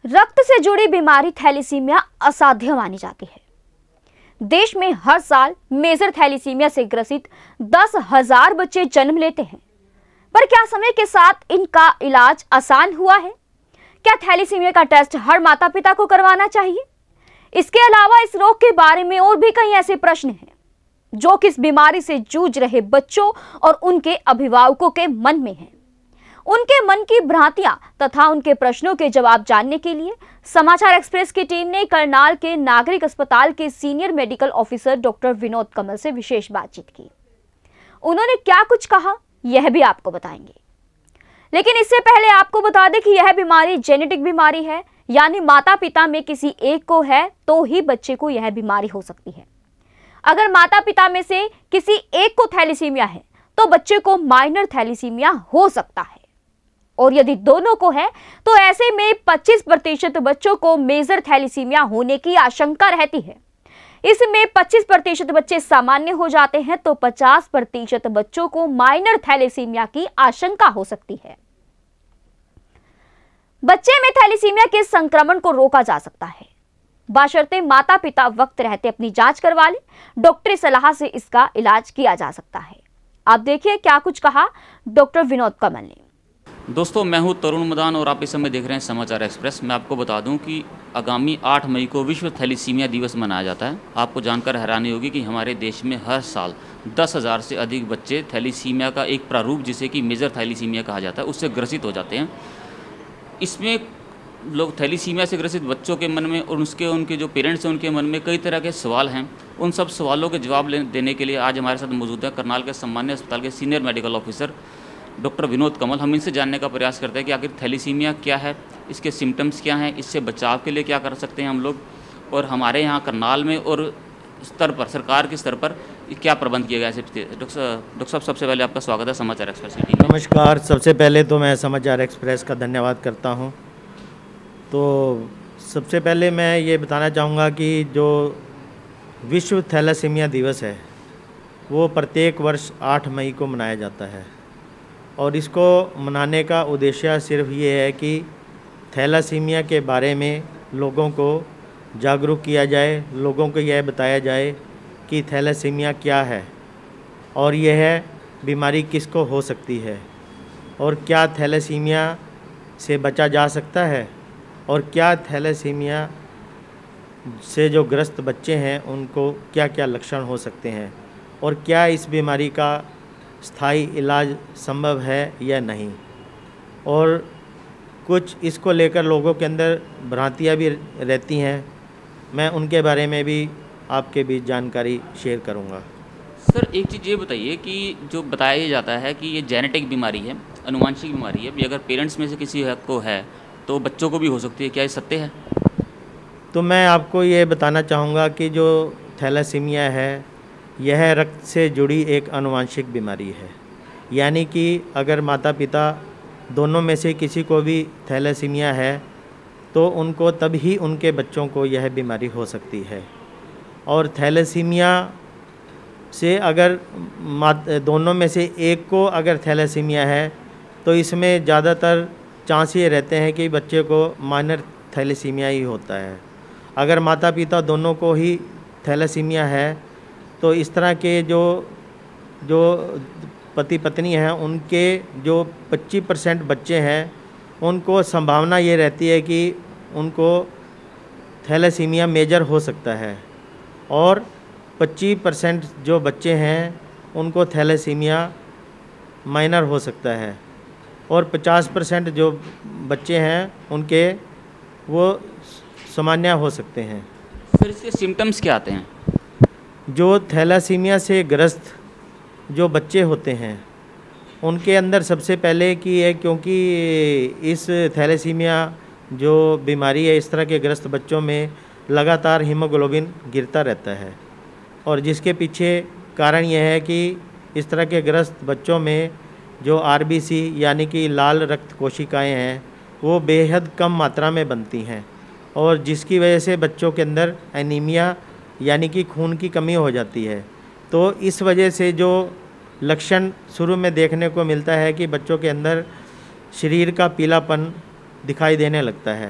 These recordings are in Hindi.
रक्त से जुड़ी बीमारी थैलेसीमिया असाध्य मानी जाती है। देश में हर साल मेजर थैलेसीमिया से ग्रसित 10,000 बच्चे जन्म लेते हैं, पर क्या समय के साथ इनका इलाज आसान हुआ है? क्या थैलेसीमिया का टेस्ट हर माता पिता को करवाना चाहिए? इसके अलावा इस रोग के बारे में और भी कई ऐसे प्रश्न हैं जो कि इस बीमारी से जूझ रहे बच्चों और उनके अभिभावकों के मन में हैं। उनके मन की भ्रांतियां तथा उनके प्रश्नों के जवाब जानने के लिए समाचार एक्सप्रेस की टीम ने करनाल के नागरिक अस्पताल के senior medical officer doctor Vinod Kamal से विशेष बातचीत की। उन्होंने क्या कुछ कहा यह भी आपको बताएंगे, लेकिन इससे पहले आपको बता दें कि यह बीमारी जेनेटिक बीमारी है, यानी माता पिता में किसी एक को है तो ही बच्चे को यह बीमारी हो सकती है। अगर माता पिता में से किसी एक को थैलेसीमिया है तो बच्चे को माइनर थैलेसीमिया हो सकता है, और यदि दोनों को है तो ऐसे में 25% बच्चों को मेजर थैलेसीमिया होने की आशंका रहती है। इसमें 25% बच्चे सामान्य हो जाते हैं तो 50% बच्चों को माइनर थैलेसीमिया की आशंका हो सकती है। बच्चे में थैलेसीमिया के संक्रमण को रोका जा सकता है, बशर्ते माता पिता वक्त रहते अपनी जांच करवा लें। डॉक्टरी सलाह से इसका इलाज किया जा सकता है। आप देखिए क्या कुछ कहा डॉक्टर विनोद कमल ने। दोस्तों, मैं हूं तरुण मदान और आप इस समय देख रहे हैं समाचार एक्सप्रेस। मैं आपको बता दूं कि आगामी 8 मई को विश्व थैलेसीमिया दिवस मनाया जाता है। आपको जानकर हैरानी होगी कि हमारे देश में हर साल 10,000 से अधिक बच्चे थैलेसीमिया का एक प्रारूप, जिसे कि मेजर थैलेसीमिया कहा जाता है, उससे ग्रसित हो जाते हैं। इसमें लोग थैलेसीमिया से ग्रसित बच्चों के मन में और उनके जो पेरेंट्स हैं उनके मन में कई तरह के सवाल हैं। उन सब सवालों के जवाब देने के लिए आज हमारे साथ मौजूद है करनाल के सामान्य अस्पताल के senior medical officer doctor Vinod Kamal. हम इनसे जानने का प्रयास करते हैं कि आखिर थैलेसीमिया क्या है, इसके सिम्टम्स क्या हैं, इससे बचाव के लिए क्या कर सकते हैं हम लोग, और हमारे यहाँ करनाल में और स्तर पर, सरकार के स्तर पर क्या प्रबंध किया गया है। डॉक्टर साहब, सबसे पहले आपका स्वागत है समाचार एक्सप्रेस की टीम में। नमस्कार। सबसे पहले तो मैं समाचार एक्सप्रेस का धन्यवाद करता हूँ। तो सबसे पहले मैं ये बताना चाहूँगा कि जो विश्व थैलेसीमिया दिवस है वो प्रत्येक वर्ष 8 मई को मनाया जाता है, और इसको मनाने का उद्देश्य सिर्फ ये है कि थैलेसीमिया के बारे में लोगों को जागरूक किया जाए, लोगों को यह बताया जाए कि थैलेसीमिया क्या है और यह बीमारी किसको हो सकती है, और क्या थैलेसीमिया से बचा जा सकता है, और क्या थैलेसीमिया से जो ग्रस्त बच्चे हैं उनको क्या क्या लक्षण हो सकते हैं, और क्या इस बीमारी का स्थायी इलाज संभव है या नहीं, और कुछ इसको लेकर लोगों के अंदर भ्रांतियाँ भी रहती हैं। मैं उनके बारे में भी आपके बीच जानकारी शेयर करूंगा। सर, एक चीज़ ये बताइए कि जो बताया जाता है कि ये जेनेटिक बीमारी है, अनुवांशिक बीमारी है, भी अगर पेरेंट्स में से किसी को है तो बच्चों को भी हो सकती है, क्या ये सत्य है? तो मैं आपको ये बताना चाहूँगा कि जो थैलेसीमिया है यह रक्त से जुड़ी एक अनुवांशिक बीमारी है, यानी कि अगर माता पिता दोनों में से किसी को भी थैलेसीमिया है तो उनको तभी उनके बच्चों को यह बीमारी हो सकती है। और थैलेसीमिया से अगर दोनों में से एक को अगर थैलेसीमिया है तो इसमें ज़्यादातर चांस ये रहते हैं कि बच्चे को माइनर थैलेसीमिया ही होता है। अगर माता पिता दोनों को ही थैलेसीमिया है तो इस तरह के जो पति पत्नी हैं उनके जो 25% बच्चे हैं उनको संभावना ये रहती है कि उनको थैलेसीमिया मेजर हो सकता है, और 25% जो बच्चे हैं उनको थैलेसीमिया माइनर हो सकता है, और 50% जो बच्चे हैं उनके वो सामान्य हो सकते हैं। फिर इसके सिम्टम्स क्या आते हैं? जो थैलेसीमिया से ग्रस्त जो बच्चे होते हैं उनके अंदर सबसे पहले कि है, क्योंकि इस थैलेसीमिया जो बीमारी है इस तरह के ग्रस्त बच्चों में लगातार हीमोग्लोबिन गिरता रहता है, और जिसके पीछे कारण यह है कि इस तरह के ग्रस्त बच्चों में जो आरबीसी यानी कि लाल रक्त कोशिकाएं हैं वो बेहद कम मात्रा में बनती हैं, और जिसकी वजह से बच्चों के अंदर एनीमिया यानी कि खून की कमी हो जाती है। तो इस वजह से जो लक्षण शुरू में देखने को मिलता है कि बच्चों के अंदर शरीर का पीलापन दिखाई देने लगता है,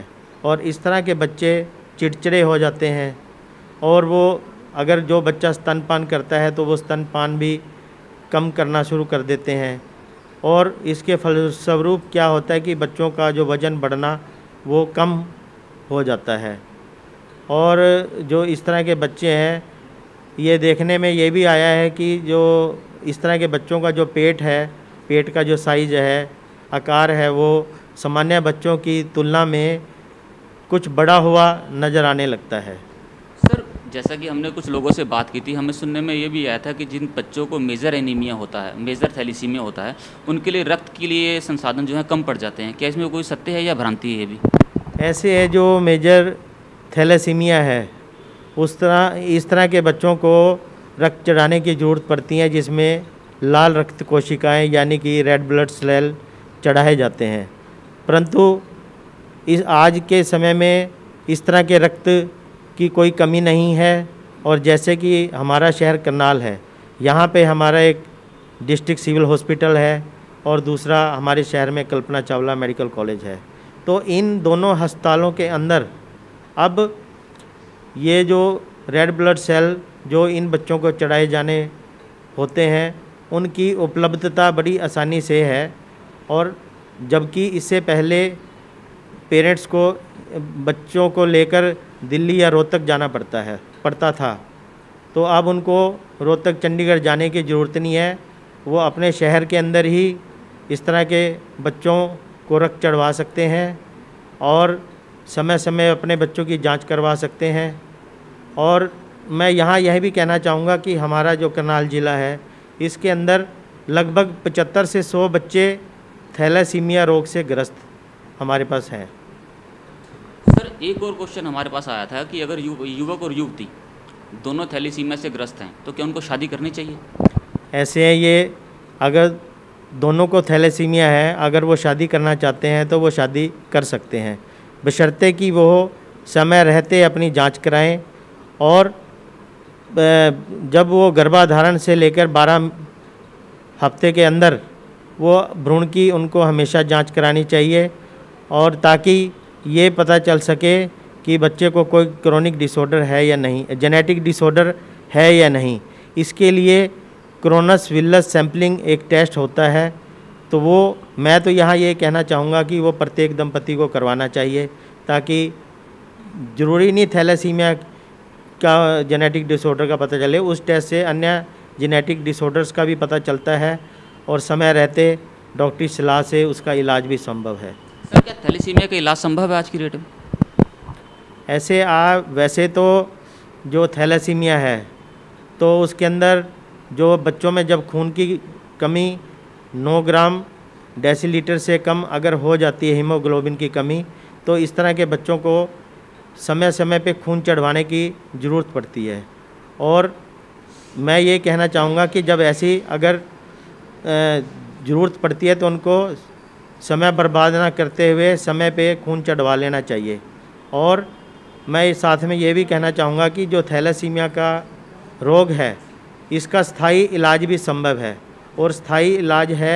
और इस तरह के बच्चे चिड़चिड़े हो जाते हैं और वो अगर जो बच्चा स्तनपान करता है तो वो स्तनपान भी कम करना शुरू कर देते हैं और इसके फलस्वरूप क्या होता है कि बच्चों का जो वज़न बढ़ना वो कम हो जाता है। और जो इस तरह के बच्चे हैं, ये देखने में ये भी आया है कि जो इस तरह के बच्चों का जो पेट है, पेट का जो साइज़ है, आकार है, वो सामान्य बच्चों की तुलना में कुछ बड़ा हुआ नज़र आने लगता है। सर, जैसा कि हमने कुछ लोगों से बात की थी, हमें सुनने में ये भी आया था कि जिन बच्चों को मेजर एनीमिया होता है, मेजर थैलीसीमिया होता है, उनके लिए रक्त के लिए संसाधन जो है कम पड़ जाते हैं। क्या इसमें कोई सत्य है या भ्रांति है ये भी? ऐसे है, जो मेजर थैलेसीमिया है इस तरह के बच्चों को रक्त चढ़ाने की ज़रूरत पड़ती है, जिसमें लाल रक्त कोशिकाएं यानी कि रेड ब्लड सेल चढ़ाए जाते हैं। परंतु इस आज के समय में इस तरह के रक्त की कोई कमी नहीं है। और जैसे कि हमारा शहर करनाल है, यहाँ पे हमारा एक डिस्ट्रिक्ट सिविल हॉस्पिटल है और दूसरा हमारे शहर में कल्पना चावला मेडिकल कॉलेज है। तो इन दोनों अस्पतालों के अंदर अब ये जो रेड ब्लड सेल जो इन बच्चों को चढ़ाए जाने होते हैं, उनकी उपलब्धता बड़ी आसानी से है। और जबकि इससे पहले पेरेंट्स को बच्चों को लेकर दिल्ली या रोहतक जाना पड़ता था, तो अब उनको रोहतक चंडीगढ़ जाने की ज़रूरत नहीं है। वो अपने शहर के अंदर ही इस तरह के बच्चों को रक्त चढ़वा सकते हैं और समय समय अपने बच्चों की जांच करवा सकते हैं। और मैं यहाँ यह भी कहना चाहूँगा कि हमारा जो करनाल ज़िला है, इसके अंदर लगभग 75 से 100 बच्चे थैलेसीमिया रोग से ग्रस्त हमारे पास हैं। सर, एक और क्वेश्चन हमारे पास आया था कि अगर युवक और युवती दोनों थैलीसीमिया से ग्रस्त हैं तो क्या उनको शादी करनी चाहिए? ऐसे है, ये अगर दोनों को थैलेसीमिया है, अगर वो शादी करना चाहते हैं तो वो शादी कर सकते हैं, बशर्ते कि वो समय रहते अपनी जांच कराएं और जब वो गर्भाधारण से लेकर 12 हफ्ते के अंदर वो भ्रूण की उनको हमेशा जांच करानी चाहिए, और ताकि ये पता चल सके कि बच्चे को कोई क्रोनिक डिसऑर्डर है या नहीं, जेनेटिक डिसऑर्डर है या नहीं। इसके लिए क्रोनस विल्लस सैम्पलिंग एक टेस्ट होता है, तो वो मैं तो यहाँ ये कहना चाहूँगा कि वो प्रत्येक दंपति को करवाना चाहिए, ताकि ज़रूरी नहीं थैलेसीमिया का जेनेटिक डिसऑर्डर का पता चले, उस टेस्ट से अन्य जेनेटिक डिसऑर्डर्स का भी पता चलता है और समय रहते डॉक्टरी सलाह से उसका इलाज भी संभव है। सर, क्या थैलीसीमिया का इलाज संभव है आज की डेट में? ऐसे वैसे तो जो थैलेसीमिया है तो उसके अंदर जो बच्चों में जब खून की कमी 9 ग्राम डेसीलीटर से कम अगर हो जाती है, हीमोग्लोबिन की कमी, तो इस तरह के बच्चों को समय समय पे खून चढ़वाने की ज़रूरत पड़ती है। और मैं ये कहना चाहूँगा कि जब ऐसी अगर ज़रूरत पड़ती है तो उनको समय बर्बाद ना करते हुए समय पे खून चढ़वा लेना चाहिए। और मैं साथ में ये भी कहना चाहूँगा कि जो थैलेसीमिया का रोग है, इसका स्थायी इलाज भी संभव है, और स्थायी इलाज है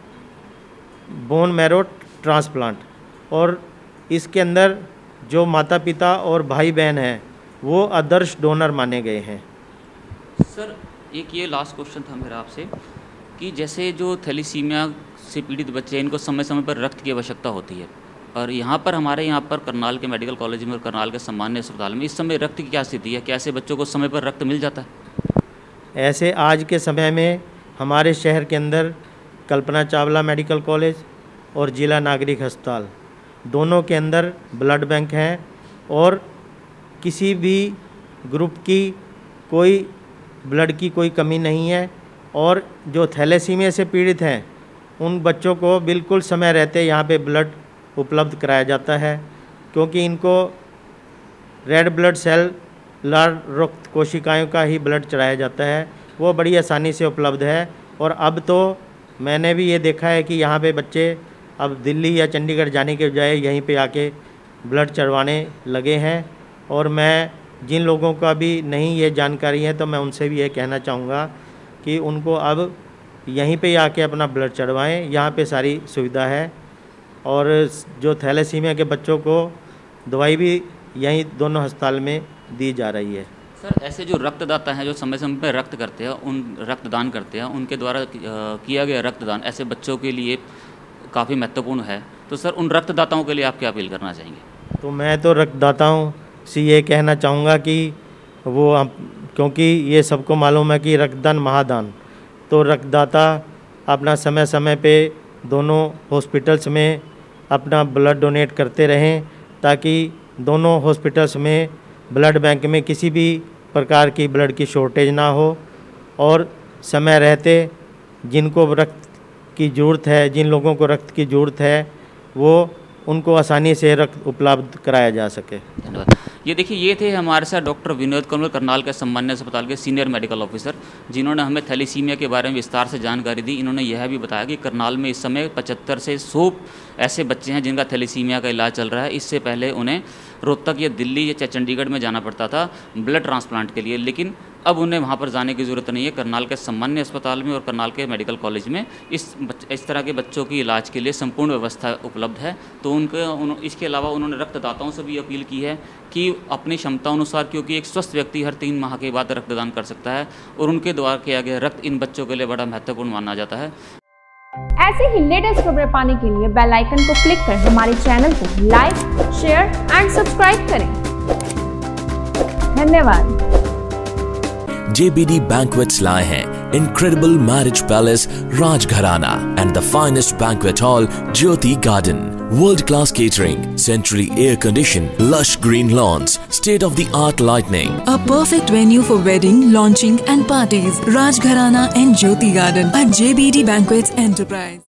बोन मैरो ट्रांसप्लांट। और इसके अंदर जो माता पिता और भाई बहन हैं वो आदर्श डोनर माने गए हैं। सर, एक ये लास्ट क्वेश्चन था मेरा आपसे कि जैसे जो थैलीसीमिया से पीड़ित बच्चे हैं, इनको समय समय पर रक्त की आवश्यकता होती है, और यहाँ पर हमारे यहाँ पर करनाल के मेडिकल कॉलेज में और करनाल के सामान्य अस्पताल में इस समय रक्त की क्या स्थिति है? क्या ऐसे बच्चों को समय पर रक्त मिल जाता है? ऐसे आज के समय में हमारे शहर के अंदर कल्पना चावला मेडिकल कॉलेज और जिला नागरिक अस्पताल दोनों के अंदर ब्लड बैंक हैं, और किसी भी ग्रुप की कोई ब्लड की कोई कमी नहीं है। और जो थैलेसीमिया से पीड़ित हैं उन बच्चों को बिल्कुल समय रहते यहाँ पे ब्लड उपलब्ध कराया जाता है, क्योंकि इनको रेड ब्लड सेल लाल रक्त कोशिकाओं का ही ब्लड चढ़ाया जाता है, वो बड़ी आसानी से उपलब्ध है। और अब तो मैंने भी ये देखा है कि यहाँ पे बच्चे अब दिल्ली या चंडीगढ़ जाने के बजाय यहीं पे आके ब्लड चढ़वाने लगे हैं। और मैं जिन लोगों का भी नहीं ये जानकारी है तो मैं उनसे भी ये कहना चाहूँगा कि उनको अब यहीं पे आके अपना ब्लड चढ़वाएं, यहाँ पे सारी सुविधा है। और जो थैलेसीमिया के बच्चों को दवाई भी यहीं दोनों अस्पताल में दी जा रही है। सर, ऐसे जो रक्तदाता हैं जो समय समय पर रक्त करते हैं, रक्तदान करते हैं, उनके द्वारा किया गया रक्तदान ऐसे बच्चों के लिए काफ़ी महत्वपूर्ण है। तो सर, उन रक्तदाताओं के लिए आप क्या अपील करना चाहेंगे? तो मैं तो रक्तदाताओं से ये कहना चाहूँगा कि क्योंकि ये सबको मालूम है कि रक्तदान महादान, तो रक्तदाता अपना समय समय पे दोनों हॉस्पिटल्स में अपना ब्लड डोनेट करते रहें, ताकि दोनों हॉस्पिटल्स में ब्लड बैंक में किसी भी प्रकार की ब्लड की शॉर्टेज ना हो, और समय रहते जिनको रक्त की ज़रूरत है, जिन लोगों को रक्त की ज़रूरत है, वो उनको आसानी से रक्त उपलब्ध कराया जा सके। धन्यवाद। ये देखिए, ये थे हमारे साथ डॉक्टर विनोद कंवल, करनाल के सम्मान्य अस्पताल के सीनियर मेडिकल ऑफिसर, जिन्होंने हमें थैलीसीमिया के बारे में विस्तार से जानकारी दी। इन्होंने यह भी बताया कि करनाल में इस समय 75 से 100 ऐसे बच्चे हैं जिनका थैलीसीमिया का इलाज चल रहा है। इससे पहले उन्हें रोहतक या दिल्ली या चंडीगढ़ में जाना पड़ता था ब्लड ट्रांसप्लांट के लिए, लेकिन अब उन्हें वहाँ पर जाने की ज़रूरत नहीं है। करनाल के सम्मान्य अस्पताल में और करनाल के मेडिकल कॉलेज में इस तरह के बच्चों की इलाज के लिए संपूर्ण व्यवस्था उपलब्ध है। तो इसके अलावा उन्होंने रक्तदाताओं से भी अपील की है कि अपनी क्षमता अनुसार, क्योंकि एक स्वस्थ व्यक्ति हर 3 माह के बाद रक्तदान कर सकता है, और उनके द्वारा किया गया रक्त इन बच्चों के लिए बड़ा महत्वपूर्ण माना जाता है। ऐसे ही लेटेस्ट खबरें पाने के लिए बेल आइकन को क्लिक कर हमारे चैनल को लाइक, शेयर एंड सब्सक्राइब करें। धन्यवाद। JBD Banquets लाए हैं incredible marriage palace Rajgharana and the finest banquet hall Jyoti Garden. World-class catering, centrally air-conditioned, lush green lawns, state-of-the-art lighting. A perfect venue for wedding, launching and parties. Rajgharana and Jyoti Garden at JBD Banquets Enterprise.